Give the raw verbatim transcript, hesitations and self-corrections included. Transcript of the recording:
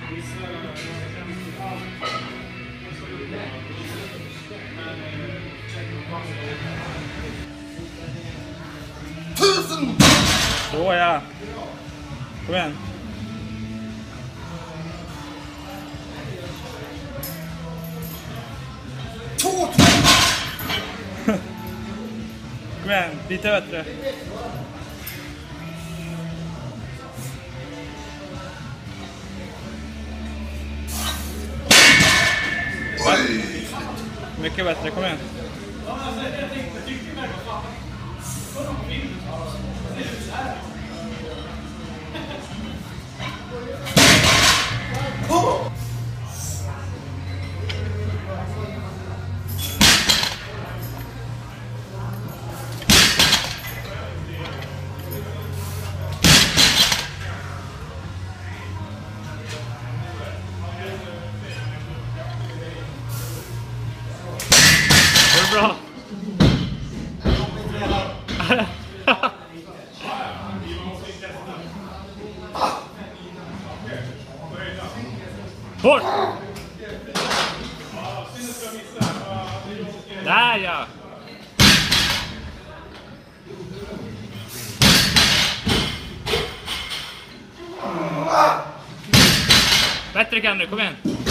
Tusen! Så ja. Kom igen. Två! Kom igen, lite bättre. Oj! Mycket bättre, kom igen. Oh! Det är bra. Hårt! Där ja! Bättre kan du, kom igen!